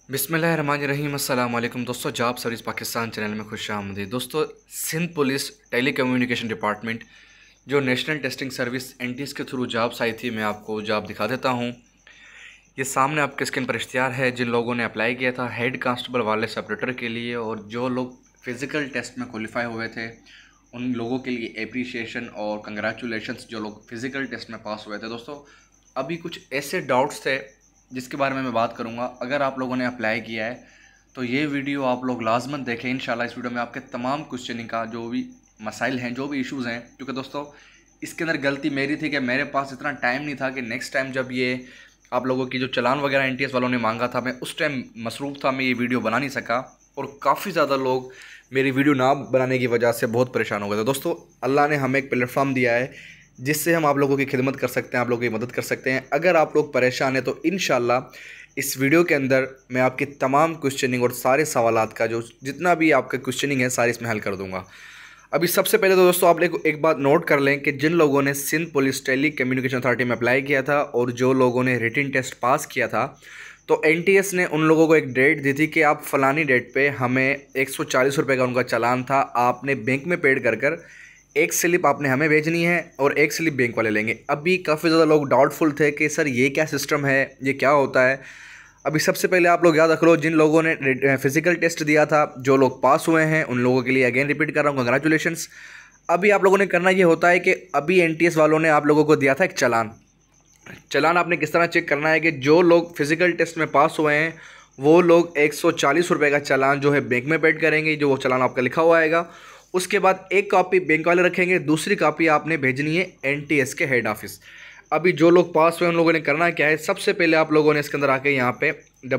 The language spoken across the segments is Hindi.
बिस्मिल्लाहिर्रहमानिर्रहीम अस्सलाम वालेकुम दोस्तों, जॉब सर्विस पाकिस्तान चैनल में खुश आमदीद। दोस्तों, Sindh police telecommunication department जो नेशनल टेस्टिंग सर्विस एनटीएस के थ्रू जॉब्स आई थी, मैं आपको जॉब दिखा देता हूँ। ये सामने आपके स्क्रीन पर इश्तिहार है। जिन लोगों ने अप्लाई किया था हेड कांस्टेबल वाले सेपरेटर के लिए, और जो लोग फ़िज़िकल टेस्ट में क्वालिफाई हुए थे उन लोगों के लिए एप्रिशिएशन और कंग्रेचुलेशंस। जो लोग फ़िज़िकल टेस्ट में पास हुए थे दोस्तों, अभी कुछ ऐसे डाउट्स थे जिसके बारे में मैं बात करूंगा। अगर आप लोगों ने अप्लाई किया है तो ये वीडियो आप लोग लाजमन देखें। इंशाल्लाह इस वीडियो में आपके तमाम क्वेश्चनिंग का जो भी मसाइल हैं, जो भी इश्यूज़ हैं, क्योंकि दोस्तों इसके अंदर गलती मेरी थी कि मेरे पास इतना टाइम नहीं था कि नेक्स्ट टाइम जब ये आप लोगों की जो चलान वगैरह एनटीएस वालों ने मांगा था, मैं उस टाइम मसरूफ़ था, मैं ये वीडियो बना नहीं सका। और काफ़ी ज़्यादा लोग मेरी वीडियो ना बनाने की वजह से बहुत परेशान हो गए थे। दोस्तों, अल्लाह ने हमें एक प्लेटफॉर्म दिया है जिससे हम आप लोगों की खिदमत कर सकते हैं, आप लोगों की मदद कर सकते हैं। अगर आप लोग परेशान हैं तो इंशाल्लाह इस वीडियो के अंदर मैं आपकी तमाम क्वेश्चनिंग और सारे सवालात का जो जितना भी आपका क्वेश्चनिंग है सारी इसमें हल कर दूंगा। अभी सबसे पहले तो दोस्तों आप लोग एक बात नोट कर लें कि जिन लोगों ने Sindh police telecommunication authority में अप्लाई किया था और जो लोगों ने रिटन टेस्ट पास किया था, तो एनटीएस ने उन लोगों को एक डेट दी थी कि आप फ़लानी डेट पे हमें 140 रुपये का उनका चालान था, आपने बैंक में पेड कर एक स्लिप आपने हमें भेजनी है और एक स्लिप बैंक वाले लेंगे। अभी काफ़ी ज़्यादा लोग डाउटफुल थे कि सर ये क्या सिस्टम है, ये क्या होता है। अभी सबसे पहले आप लोग याद रख लो, जिन लोगों ने फिज़िकल टेस्ट दिया था, जो लोग पास हुए हैं, उन लोगों के लिए अगेन रिपीट कर रहा हूँ, कंग्रेचुलेशंस। अभी आप लोगों ने करना ये होता है कि अभी एनटीएस वालों ने आप लोगों को दिया था एक चालान आपने किस तरह चेक करना है कि जो लोग फिज़िकल टेस्ट में पास हुए हैं वो लोग 140 रुपये का चालान जो है बैंक में पेड करेंगे, जो वो चालान आपका लिखा हुआ आएगा। उसके बाद एक कॉपी बैंक वाले रखेंगे, दूसरी कॉपी आपने भेजनी है एनटीएस के हेड ऑफिस। अभी जो लोग पास हुए उन लोगों ने करना क्या है, सबसे पहले आप लोगों ने इसके अंदर आके यहाँ पे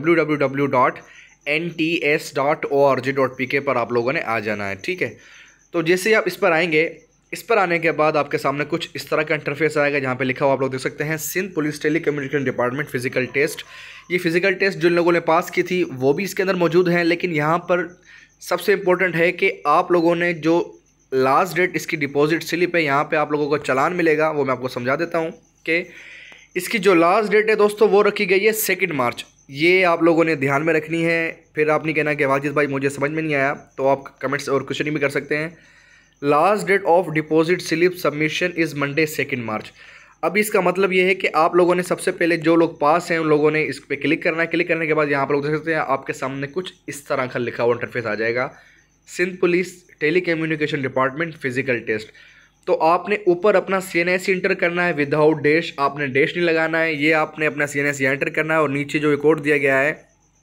www.nts.org.pk पर आप लोगों ने आ जाना है, ठीक है। तो जैसे ही आप इस पर आएंगे, इस पर आने के बाद आपके सामने कुछ इस तरह का इंटरफेस आएगा जहाँ पे लिखा हुआ आप लोग देख सकते हैं Sindh police telecommunication department physical test. ये फिजिकल टेस्ट जिन लोगों ने पास की थी वो भी इसके अंदर मौजूद हैं, लेकिन यहाँ पर सबसे इम्पोर्टेंट है कि आप लोगों ने जो लास्ट डेट इसकी डिपॉजिट स्लिप है, यहाँ पे आप लोगों को चालान मिलेगा, वो मैं आपको समझा देता हूँ कि इसकी जो लास्ट डेट है दोस्तों वो रखी गई है 2 मार्च। ये आप लोगों ने ध्यान में रखनी है। फिर आप नहीं कहना कि वाजिद भाई मुझे समझ में नहीं आया, तो आप कमेंट्स और क्वेश्चन भी कर सकते हैं। Last date of deposit slip submission is Monday 2 March. अब इसका मतलब ये है कि आप लोगों ने सबसे पहले जो लोग पास हैं उन लोगों ने इस पर क्लिक करना है। क्लिक करने के बाद यहाँ पर लोग देख सकते हैं आपके सामने कुछ इस तरह का लिखा हुआ इंटरफेस आ जाएगा, Sindh police telecommunication department physical test. तो आपने ऊपर अपना CNSE इंटर करना है विदाउट डैश, आपने डैश नहीं लगाना है, ये आपने अपना CNSE एंटर करना है। और नीचे जो कोड दिया गया है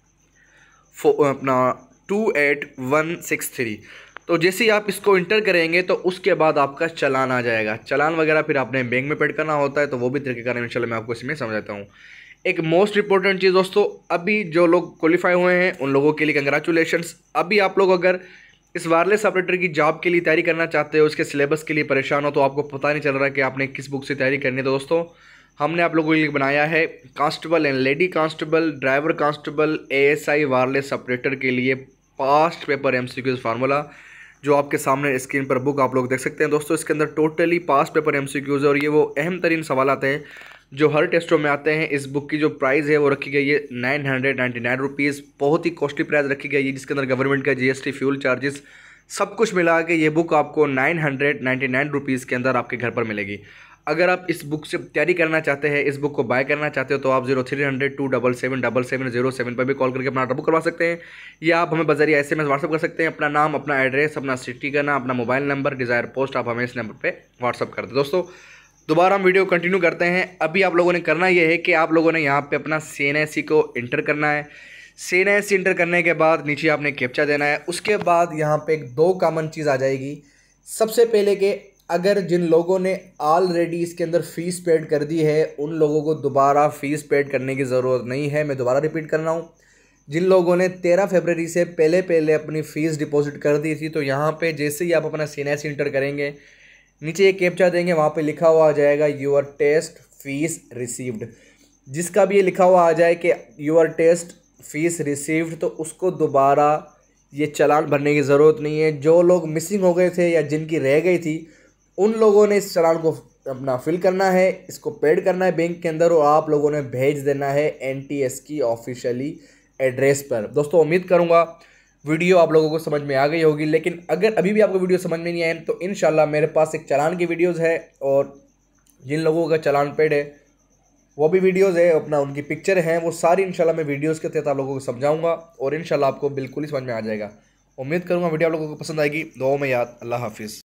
अपना 28163, तो जैसे ही आप इसको इंटर करेंगे तो उसके बाद आपका चालान आ जाएगा। चालान वगैरह फिर आपने बैंक में पेड करना होता है, तो वो भी तरीकेकार इंशाल्लाह मैं आपको इसमें समझाता हूँ। एक मोस्ट इंपॉर्टेंट चीज़ दोस्तों, अभी जो लोग क्वालिफाई हुए हैं उन लोगों के लिए कंग्रेचुलेशंस। अभी आप लोग अगर इस वायरलेस ऑपरेटर की जॉब के लिए तैयारी करना चाहते हो, उसके सिलेबस के लिए परेशान हो, तो आपको पता नहीं चल रहा कि आपने किस बुक से तैयारी करनी है, तो दोस्तों हमने आप लोगों के लिए बनाया है constable and lady constable, driver constable, ASI wireless operator के लिए पास्ट पेपर MCQs फार्मूला, जो आपके सामने स्क्रीन पर बुक आप लोग देख सकते हैं। दोस्तों इसके अंदर टोटली पास्ट पेपर MCQs है और ये वो अहम तरीन सवाल आते हैं जो हर टेस्टों में आते हैं। इस बुक की जो प्राइस है वो रखी गई है 999 रुपीज़, बहुत ही कॉस्टली प्राइस रखी गई है, जिसके अंदर गवर्नमेंट का GST, फ्यूल चार्जेस सब कुछ मिला के ये बुक आपको 999 रुपीज़ के अंदर आपके घर पर मिलेगी। अगर आप इस बुक से तैयारी करना चाहते हैं, इस बुक को बाय करना चाहते हो, तो आप 0300-277-7707 पर भी कॉल करके अपना ऑर्डर बुक करवा सकते हैं, या आप हमें बजरिया SMS व्हाट्सअप कर सकते हैं। अपना नाम, अपना एड्रेस, अपना सिटी का नाम, अपना मोबाइल नंबर, डिज़ायर पोस्ट आप हमें इस नंबर पे व्हाट्सअप कर दें। दोस्तों दोबारा हम वीडियो कंटिन्यू करते हैं। अभी आप लोगों ने करना ये है कि आप लोगों ने यहाँ पे अपना CNSE को इंटर करना है। CNSE इंटर करने के बाद नीचे आपने कैप्चा देना है। उसके बाद यहाँ पे 2 कॉमन चीज़ आ जाएगी। सबसे पहले कि अगर जिन लोगों ने ऑलरेडी इसके अंदर फ़ीस पेड कर दी है उन लोगों को दोबारा फ़ीस पेड करने की ज़रूरत नहीं है। मैं दोबारा रिपीट कर रहा हूँ, जिन लोगों ने 13 फरवरी से पहले अपनी फ़ीस डिपॉजिट कर दी थी, तो यहाँ पे जैसे ही आप अपना CNSE इंटर करेंगे, नीचे एक कैप्चा देंगे, वहाँ पे लिखा हुआ आ जाएगा योर टेस्ट फीस रिसीव्ड। जिसका भी ये लिखा हुआ आ जाए कि योर टेस्ट फीस रिसीव्ड, तो उसको दोबारा ये चालान भरने की ज़रूरत नहीं है। जो लोग मिसिंग हो गए थे या जिनकी रह गई थी उन लोगों ने इस चालान को अपना फिल करना है, इसको पेड करना है बैंक के अंदर, और आप लोगों ने भेज देना है NTS की ऑफिशियली एड्रेस पर। दोस्तों उम्मीद करूँगा वीडियो आप लोगों को समझ में आ गई होगी, लेकिन अगर अभी भी आपको वीडियो समझ में नहीं आए तो इंशाल्लाह मेरे पास एक चालान की वीडियोज़ है, और जिन लोगों का चालान पेड है वो भी वीडियोज़ है अपना, उनकी पिक्चर हैं, वो सारी इंशाल्लाह मैं वीडियोज़ के तहत आप लोगों को समझाऊंगा और इंशाल्लाह आपको बिल्कुल ही समझ में आ जाएगा। उम्मीद करूँगा वीडियो आप लोगों को पसंद आएगी। दुआ में याद। अल्लाह हाफिज़।